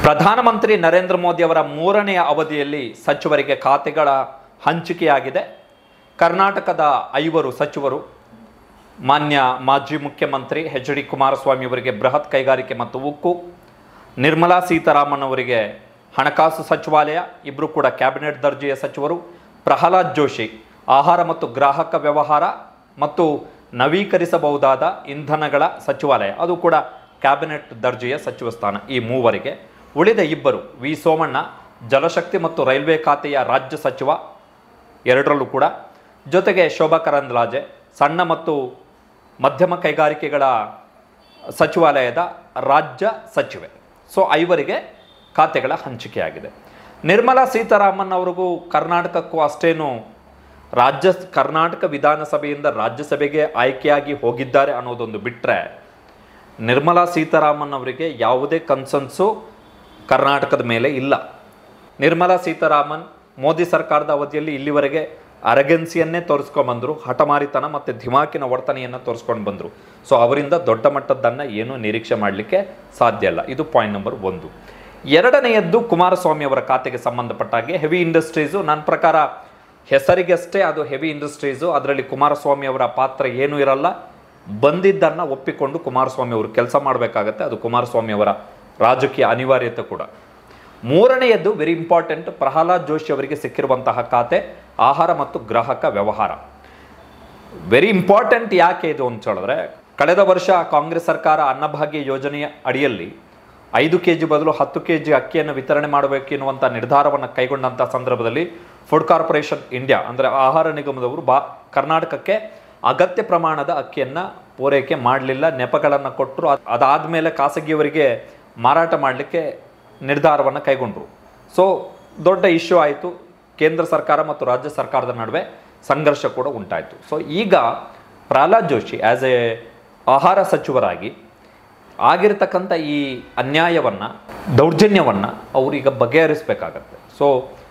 ಪ್ರಧಾನಮಂತ್ರಿ ನರೇಂದ್ರ ಮೋದಿ ಅವರ ಮೂರನೆಯ ಅವಧಿಯಲ್ಲಿ ಸಚಿವರಿಗೆ ಖಾತೆಗಳ ಹಂಚಿಕೆಯಾಗಿದೆ. ಕರ್ನಾಟಕದ 5 ಸಚಿವರು ಮಾನ್ಯ ಮಾಜಿ ಮುಖ್ಯಮಂತ್ರಿ ಎಚ್.ಡಿ. ಕುಮಾರಸ್ವಾಮಿ ಅವರಿಗೆ ಬೃಹತ್ ಕೈಗಾರಿಕೆ ಮತ್ತು ಉಕ್ಕು, ನಿರ್ಮಲಾ ಸೀತಾರಾಮನ್ ಅವರಿಗೆ ಹಣಕಾಸು ಸಚಿವಾಲಯ, ಇಬ್ಬರು ಕೂಡ ಕ್ಯಾಬಿನೆಟ್ ದರ್ಜೆಯ ಸಚಿವರು, ಪ್ರಹ್ಲಾದ್ ಜೋಶಿ ಆಹಾರ ಮತ್ತು ಗ್ರಾಹಕ ವ್ಯವಹಾರ ಮತ್ತು ನವೀಕರಿಸಬಹುದಾದ ಇಂಧನಗಳ ಸಚಿವಾಲಯ, ಅದು ಕೂಡ ಕ್ಯಾಬಿನೆಟ್ ದರ್ಜೆಯ ಸಚಿವ ಸ್ಥಾನ. ಈ ಮೂವರಿಗೆ ಉಳಿದ ಇಬ್ಬರು ವಿ ಸೋಮಣ್ಣ ಜಲಶಕ್ತಿ ಮತ್ತು ರೈಲ್ವೆ ಖಾತೆಯ ರಾಜ್ಯ ಸಚಿವ, ಎರಡರಲ್ಲೂ ಕೂಡ, ಜೊತೆಗೆ ಶೋಭಾ ಕರಂದ್ಲಾಜೆ ಸಣ್ಣ ಮತ್ತು ಮಧ್ಯಮ ಕೈಗಾರಿಕೆಗಳ ಸಚಿವಾಲಯದ ರಾಜ್ಯ ಸಚಿವೆ. ಸೊ 5 ಖಾತೆಗಳ ಹಂಚಿಕೆಯಾಗಿದೆ. ನಿರ್ಮಲಾ ಸೀತಾರಾಮನ್ ಅವ್ರಿಗೂ ಕರ್ನಾಟಕಕ್ಕೂ ಅಷ್ಟೇನು ಕರ್ನಾಟಕ ವಿಧಾನಸಭೆಯಿಂದ ರಾಜ್ಯಸಭೆಗೆ ಆಯ್ಕೆಯಾಗಿ ಹೋಗಿದ್ದಾರೆ ಅನ್ನೋದೊಂದು ಬಿಟ್ಟರೆ, ನಿರ್ಮಲಾ ಸೀತಾರಾಮನ್ ಅವರಿಗೆ ಯಾವುದೇ ಕನ್ಸನ್ಸು ಕರ್ನಾಟಕದ ಮೇಲೆ ಇಲ್ಲ. ನಿರ್ಮಲಾ ಸೀತಾರಾಮನ್ ಮೋದಿ ಸರ್ಕಾರದ ಅವಧಿಯಲ್ಲಿ ಇಲ್ಲಿವರೆಗೆ ಅರಗೆನ್ಸಿಯನ್ನೇ ತೋರಿಸ್ಕೊಂಡ್ಬಂದರು, ಹಠಮಾರಿತನ ಮತ್ತು ಧಿಮಾಕಿನ ವರ್ತನೆಯನ್ನು ತೋರಿಸ್ಕೊಂಡು ಬಂದರು. ಸೊ ಅವರಿಂದ ದೊಡ್ಡ ಮಟ್ಟದ್ದನ್ನು ಏನೂ ನಿರೀಕ್ಷೆ ಮಾಡಲಿಕ್ಕೆ ಸಾಧ್ಯ ಇಲ್ಲ. ಇದು ಪಾಯಿಂಟ್ ನಂಬರ್ 1. ಎರಡನೆಯದ್ದು ಕುಮಾರಸ್ವಾಮಿ ಅವರ ಖಾತೆಗೆ ಸಂಬಂಧಪಟ್ಟ ಹಾಗೆ ಹೆವಿ ಇಂಡಸ್ಟ್ರೀಸು. ನನ್ನ ಪ್ರಕಾರ ಹೆಸರಿಗಷ್ಟೇ ಅದು ಹೆವಿ ಇಂಡಸ್ಟ್ರೀಸು, ಅದರಲ್ಲಿ ಕುಮಾರಸ್ವಾಮಿ ಅವರ ಪಾತ್ರ ಏನೂ ಇರಲ್ಲ. ಬಂದಿದ್ದನ್ನು ಒಪ್ಪಿಕೊಂಡು ಕುಮಾರಸ್ವಾಮಿ ಅವರು ಕೆಲಸ ಮಾಡಬೇಕಾಗತ್ತೆ. ಅದು ಕುಮಾರಸ್ವಾಮಿ ಅವರ ರಾಜಕೀಯ ಅನಿವಾರ್ಯತೆ ಕೂಡ. ಮೂರನೆಯದ್ದು ವೆರಿ ಇಂಪಾರ್ಟೆಂಟ್, ಪ್ರಹ್ಲಾದ್ ಜೋಶಿ ಅವರಿಗೆ ಸಿಕ್ಕಿರುವಂತಹ ಖಾತೆ ಆಹಾರ ಮತ್ತು ಗ್ರಾಹಕ ವ್ಯವಹಾರ. ವೆರಿ ಇಂಪಾರ್ಟೆಂಟ್ ಯಾಕೆ ಇದು ಅಂತ ಹೇಳಿದ್ರೆ, ಕಳೆದ ವರ್ಷ ಕಾಂಗ್ರೆಸ್ ಸರ್ಕಾರ ಅನ್ನಭಾಗ್ಯ ಯೋಜನೆಯ ಅಡಿಯಲ್ಲಿ 5 kg ಬದಲು 10 kg ಅಕ್ಕಿಯನ್ನು ವಿತರಣೆ ಮಾಡಬೇಕು ಎನ್ನುವಂಥ ನಿರ್ಧಾರವನ್ನು ಕೈಗೊಂಡಂಥ ಸಂದರ್ಭದಲ್ಲಿ ಫುಡ್ ಕಾರ್ಪೊರೇಷನ್ ಇಂಡಿಯಾ ಅಂದರೆ ಆಹಾರ ನಿಗಮದವರು ಕರ್ನಾಟಕಕ್ಕೆ ಅಗತ್ಯ ಪ್ರಮಾಣದ ಅಕ್ಕಿಯನ್ನು ಪೂರೈಕೆ ಮಾಡಲಿಲ್ಲ, ನೆಪಗಳನ್ನು ಕೊಟ್ಟರು. ಅದಾದಮೇಲೆ ಖಾಸಗಿಯವರಿಗೆ ಮಾರಾಟ ಮಾಡಲಿಕ್ಕೆ ನಿರ್ಧಾರವನ್ನು ಕೈಗೊಂಡರು. ಸೊ ದೊಡ್ಡ ಇಶ್ಯೂ ಆಯಿತು. ಕೇಂದ್ರ ಸರ್ಕಾರ ಮತ್ತು ರಾಜ್ಯ ಸರ್ಕಾರದ ನಡುವೆ ಸಂಘರ್ಷ ಕೂಡ ಉಂಟಾಯಿತು. ಸೊ ಈಗ ಪ್ರಹ್ಲಾದ್ ಜೋಶಿ ಆ್ಯಸ್ ಎ ಆಹಾರ ಸಚಿವರಾಗಿ ಆಗಿರ್ತಕ್ಕಂಥ ಈ ಅನ್ಯಾಯವನ್ನು, ದೌರ್ಜನ್ಯವನ್ನು ಅವರೀಗ ಬಗೆಹರಿಸಬೇಕಾಗತ್ತೆ. ಸೊ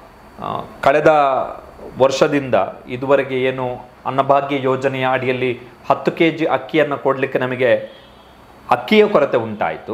ಕಳೆದ ವರ್ಷದಿಂದ ಇದುವರೆಗೆ ಏನು ಅನ್ನಭಾಗ್ಯ ಯೋಜನೆಯ ಅಡಿಯಲ್ಲಿ 10 kg ಅಕ್ಕಿಯನ್ನು ಕೊಡಲಿಕ್ಕೆ ನಮಗೆ ಅಕ್ಕಿಯ ಕೊರತೆ ಉಂಟಾಯಿತು.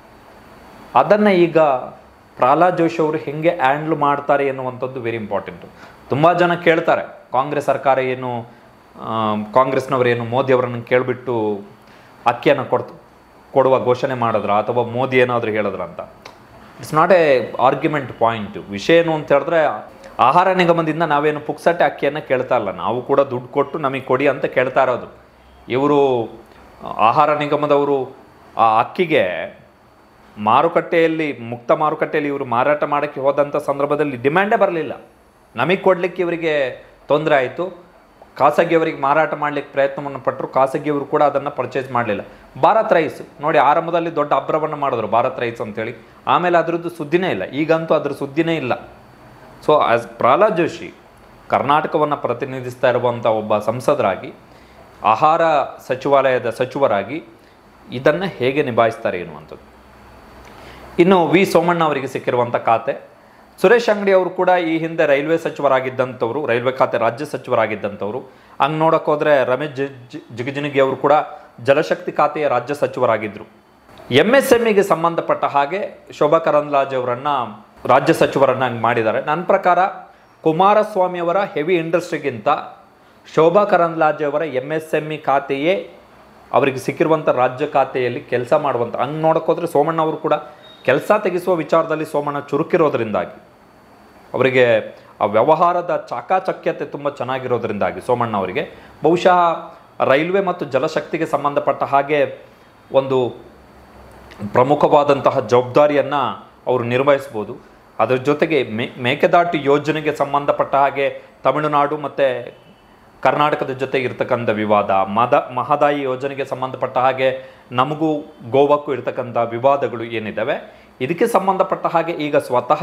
ಅದನ್ನು ಈಗ ಪ್ರಹ್ಲಾದ್ ಜೋಶಿ ಅವರು ಹೆಂಗೆ ಹ್ಯಾಂಡ್ಲ್ ಮಾಡ್ತಾರೆ ಎನ್ನುವಂಥದ್ದು ವೆರಿ ಇಂಪಾರ್ಟೆಂಟು. ತುಂಬ ಜನ ಕೇಳ್ತಾರೆ, ಕಾಂಗ್ರೆಸ್ ಸರ್ಕಾರ ಏನು, ಕಾಂಗ್ರೆಸ್ನವರೇನು ಮೋದಿ ಅವರನ್ನು ಕೇಳಿಬಿಟ್ಟು ಅಕ್ಕಿಯನ್ನು ಕೊಡುವ ಘೋಷಣೆ ಮಾಡಿದ್ರ ಅಥವಾ ಮೋದಿ ಏನಾದರೂ ಹೇಳಿದ್ರ ಅಂತ. It's not a argument point. ವಿಷಯ ಏನು ಅಂತ ಹೇಳಿದ್ರೆ, ಆಹಾರ ನಿಗಮದಿಂದ ನಾವೇನು ಪುಕ್ಸಟ್ಟೆ ಅಕ್ಕಿಯನ್ನು ಕೇಳ್ತಾ ಇಲ್ಲ, ನಾವು ಕೂಡ ದುಡ್ಡು ಕೊಟ್ಟು ನಮಗೆ ಕೊಡಿ ಅಂತ ಕೇಳ್ತಾ ಇರೋದು. ಇವರು ಆಹಾರ ನಿಗಮದವರು ಆ ಅಕ್ಕಿಗೆ ಮಾರುಕಟ್ಟೆಯಲ್ಲಿ, ಮುಕ್ತ ಮಾರುಕಟ್ಟೆಯಲ್ಲಿ ಇವರು ಮಾರಾಟ ಮಾಡೋಕ್ಕೆ ಹೋದಂಥ ಸಂದರ್ಭದಲ್ಲಿ ಡಿಮ್ಯಾಂಡೇ ಬರಲಿಲ್ಲ. ನಮಗೆ ಕೊಡಲಿಕ್ಕೆ ಇವರಿಗೆ ತೊಂದರೆ ಆಯಿತು. ಖಾಸಗಿಯವರಿಗೆ ಮಾರಾಟ ಮಾಡಲಿಕ್ಕೆ ಪ್ರಯತ್ನವನ್ನು ಪಟ್ಟರು, ಖಾಸಗಿಯವರು ಕೂಡ ಅದನ್ನು ಪರ್ಚೇಸ್ ಮಾಡಲಿಲ್ಲ. ಭಾರತ್ ರೈಸ್ ನೋಡಿ, ಆರಂಭದಲ್ಲಿ ದೊಡ್ಡ ಅಬ್ರವನ್ನು ಮಾಡಿದ್ರು ಭಾರತ್ ರೈಸ್ ಅಂತೇಳಿ, ಆಮೇಲೆ ಅದರದ್ದು ಸುದ್ದಿನೇ ಇಲ್ಲ. ಈಗಂತೂ ಅದ್ರ ಸುದ್ದಿನೇ ಇಲ್ಲ. ಸೊ ಆಸ್ ಪ್ರಹ್ಲಾದ್ ಜೋಶಿ ಕರ್ನಾಟಕವನ್ನು ಪ್ರತಿನಿಧಿಸ್ತಾ ಇರುವಂಥ ಒಬ್ಬ ಸಂಸದರಾಗಿ, ಆಹಾರ ಸಚಿವಾಲಯದ ಸಚಿವರಾಗಿ ಇದನ್ನು ಹೇಗೆ ನಿಭಾಯಿಸ್ತಾರೆ ಎನ್ನುವಂಥದ್ದು. ಇನ್ನು ವಿ ಸೋಮಣ್ಣ ಅವರಿಗೆ ಸಿಕ್ಕಿರುವಂಥ ಖಾತೆ, ಸುರೇಶ್ ಅಂಗಡಿ ಅವರು ಕೂಡ ಈ ಹಿಂದೆ ರೈಲ್ವೆ ಸಚಿವರಾಗಿದ್ದಂಥವ್ರು, ರೈಲ್ವೆ ಖಾತೆ ರಾಜ್ಯ ಸಚಿವರಾಗಿದ್ದಂಥವ್ರು. ಹಂಗೆ ನೋಡೋಕೆ ಹೋದರೆ ರಮೇಶ್ ಜಿಗಜಿಣಗಿ ಅವರು ಕೂಡ ಜಲಶಕ್ತಿ ಖಾತೆಯ ರಾಜ್ಯ ಸಚಿವರಾಗಿದ್ದರು. MSMEಗೆ ಸಂಬಂಧಪಟ್ಟ ಹಾಗೆ ಶೋಭಾ ಕರಂದ್ಲಾಜೆ ಅವರನ್ನು ರಾಜ್ಯ ಸಚಿವರನ್ನು ಹಂಗೆ ಮಾಡಿದ್ದಾರೆ. ನನ್ನ ಪ್ರಕಾರ ಕುಮಾರಸ್ವಾಮಿ ಅವರ ಹೆವಿ ಇಂಡಸ್ಟ್ರಿಗಿಂತ ಶೋಭಾ ಕರಂದ್ಲಾಜೆ ಅವರ MSME ಖಾತೆಯೇ ಅವರಿಗೆ ಸಿಕ್ಕಿರುವಂಥ ರಾಜ್ಯ ಖಾತೆಯಲ್ಲಿ ಕೆಲಸ ಮಾಡುವಂಥ, ಹಂಗೆ ನೋಡೋಕೆ ಹೋದರೆ ಸೋಮಣ್ಣ ಅವರು ಕೂಡ ಕೆಲಸ ತೆಗೆಸುವ ವಿಚಾರದಲ್ಲಿ ಸೋಮಣ್ಣ ಚುರುಕಿರೋದ್ರಿಂದಾಗಿ, ಅವರಿಗೆ ಆ ವ್ಯವಹಾರದ ಚಾಕಾಚಕ್ಯತೆ ತುಂಬ ಚೆನ್ನಾಗಿರೋದ್ರಿಂದಾಗಿ ಸೋಮಣ್ಣ ಅವರಿಗೆ ಬಹುಶಃ ರೈಲ್ವೆ ಮತ್ತು ಜಲಶಕ್ತಿಗೆ ಸಂಬಂಧಪಟ್ಟ ಹಾಗೆ ಒಂದು ಪ್ರಮುಖವಾದಂತಹ ಜವಾಬ್ದಾರಿಯನ್ನು ಅವರು ನಿರ್ವಹಿಸ್ಬೋದು. ಅದರ ಜೊತೆಗೆ ಮೇಕೆದಾಟು ಯೋಜನೆಗೆ ಸಂಬಂಧಪಟ್ಟ ಹಾಗೆ ತಮಿಳುನಾಡು ಮತ್ತು ಕರ್ನಾಟಕದ ಜೊತೆ ಇರ್ತಕ್ಕಂಥ ವಿವಾದ, ಮಹದಾಯಿ ಯೋಜನೆಗೆ ಸಂಬಂಧಪಟ್ಟ ಹಾಗೆ ನಮಗೂ ಗೋವಾಕ್ಕೂ ಇರ್ತಕ್ಕಂಥ ವಿವಾದಗಳು ಏನಿದ್ದಾವೆ, ಇದಕ್ಕೆ ಸಂಬಂಧಪಟ್ಟ ಹಾಗೆ ಈಗ ಸ್ವತಃ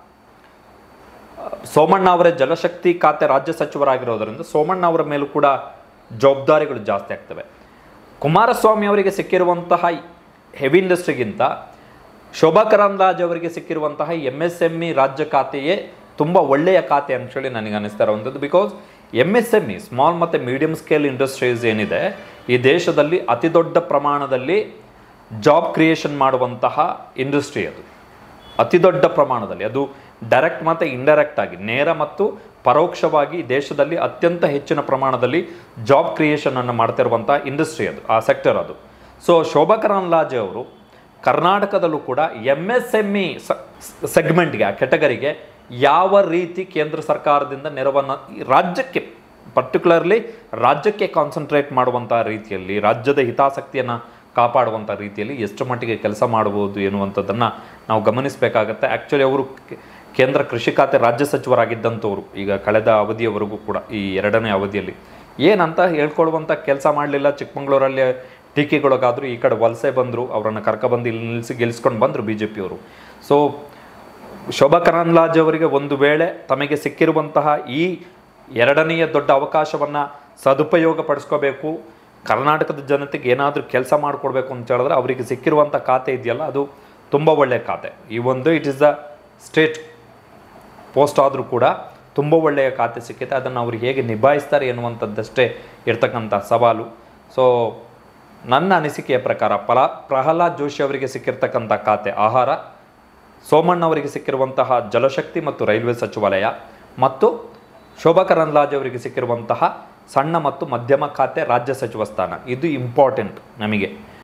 ಸೋಮಣ್ಣ ಅವರೇ ಜಲಶಕ್ತಿ ಖಾತೆ ರಾಜ್ಯ ಸಚಿವರಾಗಿರೋದರಿಂದ ಸೋಮಣ್ಣ ಅವರ ಮೇಲೂ ಕೂಡ ಜವಾಬ್ದಾರಿಗಳು ಜಾಸ್ತಿ ಆಗ್ತವೆ. ಕುಮಾರಸ್ವಾಮಿ ಅವರಿಗೆ ಸಿಕ್ಕಿರುವಂತಹ ಹೆವಿ ಇಂಡಸ್ಟ್ರಿಗಿಂತ ಶೋಭಾ ಕರಂದ್ಲಾಜೆ ಅವರಿಗೆ ಸಿಕ್ಕಿರುವಂತಹ MSME ರಾಜ್ಯ ಖಾತೆಯೇ ತುಂಬ ಒಳ್ಳೆಯ ಖಾತೆ ಅಂತೇಳಿ ನನಗೆ ಅನ್ನಿಸ್ತಾ ಇರುವಂಥದ್ದು. ಬಿಕಾಸ್ MSME ಸ್ಮಾಲ್ ಮತ್ತು ಮೀಡಿಯಂ ಸ್ಕೇಲ್ ಇಂಡಸ್ಟ್ರೀಸ್ ಏನಿದೆ ಈ ದೇಶದಲ್ಲಿ ಅತಿ ದೊಡ್ಡ ಪ್ರಮಾಣದಲ್ಲಿ ಜಾಬ್ ಕ್ರಿಯೇಷನ್ ಮಾಡುವಂತಹ ಇಂಡಸ್ಟ್ರಿ ಅದು. ಅತಿ ದೊಡ್ಡ ಪ್ರಮಾಣದಲ್ಲಿ, ಅದು ಡೈರೆಕ್ಟ್ ಮತ್ತು ಇಂಡೈರೆಕ್ಟ್ ಆಗಿ, ನೇರ ಮತ್ತು ಪರೋಕ್ಷವಾಗಿ ದೇಶದಲ್ಲಿ ಅತ್ಯಂತ ಹೆಚ್ಚಿನ ಪ್ರಮಾಣದಲ್ಲಿ ಜಾಬ್ ಕ್ರಿಯೇಷನನ್ನು ಮಾಡ್ತಿರುವಂಥ ಇಂಡಸ್ಟ್ರಿ ಅದು, ಆ ಸೆಕ್ಟರ್ ಅದು. ಸೊ ಶೋಭಾ ಕರಂದ್ಲಾಜೆ ಅವರು ಕರ್ನಾಟಕದಲ್ಲೂ ಕೂಡ MSME ಸೆಗ್ಮೆಂಟ್ಗೆ, ಆ ಕೆಟಗರಿಗೆ ಯಾವ ರೀತಿ ಕೇಂದ್ರ ಸರ್ಕಾರದಿಂದ ನೆರವನ್ನು ರಾಜ್ಯಕ್ಕೆ, ಪರ್ಟಿಕ್ಯುಲರ್ಲಿ ರಾಜ್ಯಕ್ಕೆ ಕಾನ್ಸಂಟ್ರೇಟ್ ಮಾಡುವಂಥ ರೀತಿಯಲ್ಲಿ, ರಾಜ್ಯದ ಹಿತಾಸಕ್ತಿಯನ್ನು ಕಾಪಾಡುವಂಥ ರೀತಿಯಲ್ಲಿ ಎಷ್ಟು ಮಟ್ಟಿಗೆ ಕೆಲಸ ಮಾಡಬಹುದು ಎನ್ನುವಂಥದ್ದನ್ನು ನಾವು ಗಮನಿಸಬೇಕಾಗತ್ತೆ. ಆ್ಯಕ್ಚುಲಿ ಅವರು ಕೇಂದ್ರ ಕೃಷಿ ಖಾತೆ ರಾಜ್ಯ ಸಚಿವರಾಗಿದ್ದಂಥವ್ರು, ಈಗ ಕಳೆದ ಅವಧಿಯವರೆಗೂ ಕೂಡ ಈ 2ನೇ ಅವಧಿಯಲ್ಲಿ ಏನಂತ ಹೇಳ್ಕೊಳ್ಳುವಂಥ ಕೆಲಸ ಮಾಡಲಿಲ್ಲ. ಚಿಕ್ಕಮಗಳೂರಲ್ಲಿ ಟೀಕೆಗೊಳಗಾದರು, ಈ ಕಡೆ ವಲಸೆ ಬಂದರು, ಅವರನ್ನು ಕರ್ಕೊಬಂದು ಇಲ್ಲಿ ಗೆಲ್ಲಿಸ್ಕೊಂಡು ಬಂದರು BJP ಅವರು. ಸೊ ಶೋಭಾ ಕರಂದ್ಲಾಜೆ ಅವರಿಗೆ ಒಂದು ವೇಳೆ ತಮಗೆ ಸಿಕ್ಕಿರುವಂತಹ ಈ 2ನೆಯ ದೊಡ್ಡ ಅವಕಾಶವನ್ನು ಸದುಪಯೋಗ ಪಡಿಸ್ಕೋಬೇಕು, ಕರ್ನಾಟಕದ ಜನತೆಗೆ ಏನಾದರೂ ಕೆಲಸ ಮಾಡಿಕೊಡ್ಬೇಕು ಅಂತ ಹೇಳಿದ್ರೆ ಅವರಿಗೆ ಸಿಕ್ಕಿರುವಂಥ ಖಾತೆ ಇದೆಯಲ್ಲ, ಅದು ತುಂಬ ಒಳ್ಳೆಯ ಖಾತೆ. ಈ ಒಂದು it is the state post ಆದರೂ ಕೂಡ ತುಂಬ ಒಳ್ಳೆಯ ಖಾತೆ ಸಿಕ್ಕಿದೆ. ಅದನ್ನು ಅವರು ಹೇಗೆ ನಿಭಾಯಿಸ್ತಾರೆ ಎನ್ನುವಂಥದ್ದಷ್ಟೇ ಇರ್ತಕ್ಕಂಥ ಸವಾಲು. ಸೊ ನನ್ನ ಅನಿಸಿಕೆಯ ಪ್ರಕಾರ ಪ್ರಹ್ಲಾದ್ ಜೋಶಿ ಅವರಿಗೆ ಸಿಕ್ಕಿರ್ತಕ್ಕಂಥ ಖಾತೆ ಆಹಾರ, ಸೋಮಣ್ಣ ಅವರಿಗೆ ಸಿಕ್ಕಿರುವಂತಹ ಜಲಶಕ್ತಿ ಮತ್ತು ರೈಲ್ವೆ ಸಚಿವಾಲಯ, ಮತ್ತು ಶೋಭಾ ಕರಂದ್ಲಾಜೆ ಅವರಿಗೆ ಸಿಕ್ಕಿರುವಂತಹ ಸಣ್ಣ ಮತ್ತು ಮಧ್ಯಮ ಖಾತೆ ರಾಜ್ಯ ಸಚಿವ ಸ್ಥಾನ, ಇದು ಇಂಪಾರ್ಟೆಂಟ್ ನಮಗೆ.